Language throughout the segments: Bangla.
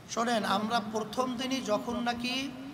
শোনেন, আমরা প্রথম দিনই যখন নাকি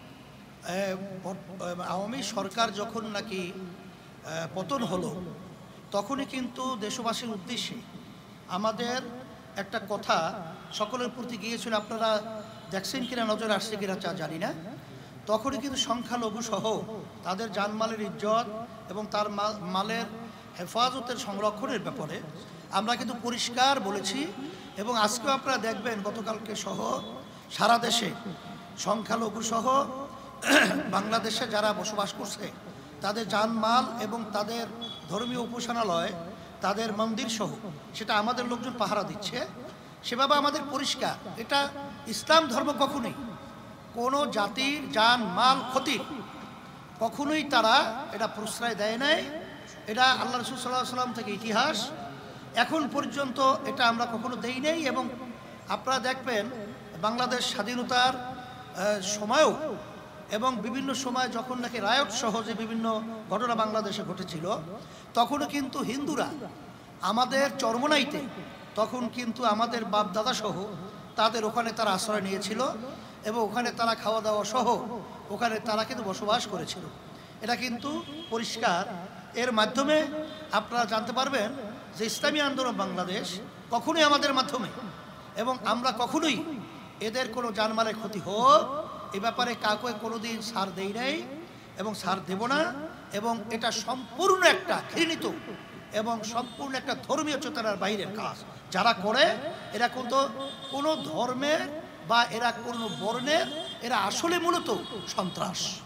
আওয়ামী সরকার যখন নাকি পতন হলো, তখনই কিন্তু দেশবাসীর উদ্দেশ্যে আমাদের একটা কথা সকলের প্রতি গিয়েছিল। আপনারা দেখছেন কিনা, নজরে আসছে কিনা তা জানি না। তখনই কিন্তু সংখ্যালঘু সহ তাদের জানমালের ইজ্জত এবং তার মালের হেফাজতের সংরক্ষণের ব্যাপারে আমরা কিন্তু পরিষ্কার বলেছি। এবং আজকেও আপনারা দেখবেন, গতকালকে সহ সারা দেশে সংখ্যালঘু সহ বাংলাদেশে যারা বসবাস করছে তাদের জানমাল এবং তাদের ধর্মীয় উপাসনালয়, তাদের মন্দির সহ সেটা আমাদের লোকজন পাহারা দিচ্ছে। সেভাবে আমাদের পরিষ্কার, এটা ইসলাম ধর্ম কখনোই কোনো জাতির জানমাল ক্ষতির কখনোই তারা এটা প্রশ্রয় দেয় নাই। এটা আল্লাহ রাসূল সাল্লাল্লাহু আলাইহি ওয়াসাল্লাম থেকে ইতিহাস, এখন পর্যন্ত এটা আমরা কখনো দেই নাই। এবং আপনারা দেখবেন বাংলাদেশ স্বাধীনতার সময়ও এবং বিভিন্ন সময় যখন নাকি রায়ট সহ যে বিভিন্ন ঘটনা বাংলাদেশে ঘটেছিল, তখনও কিন্তু হিন্দুরা আমাদের চরমনাইতে তখন কিন্তু আমাদের বাপ দাদা সহ তাদের ওখানে তারা আশ্রয় নিয়েছিল এবং ওখানে তারা খাওয়া দাওয়া সহ ওখানে তারা কিন্তু বসবাস করেছিল। এটা কিন্তু পরিষ্কার। এর মাধ্যমে আপনারা জানতে পারবেন যে ইসলামী আন্দোলন বাংলাদেশ কখনোই আমাদের মাধ্যমে, এবং আমরা কখনোই এদের কোনো জানমালের ক্ষতি হোক এ ব্যাপারে কাউকে কোনোদিন ছাড় দেই নাই এবং ছাড় দেব না। এবং এটা সম্পূর্ণ একটা ঘৃণিত এবং সম্পূর্ণ একটা ধর্মীয় চেতনার বাইরের কাজ যারা করে। এরা কিন্তু কোনো ধর্মের বা এরা কোনো বর্ণের, এরা আসলে মূলত সন্ত্রাস।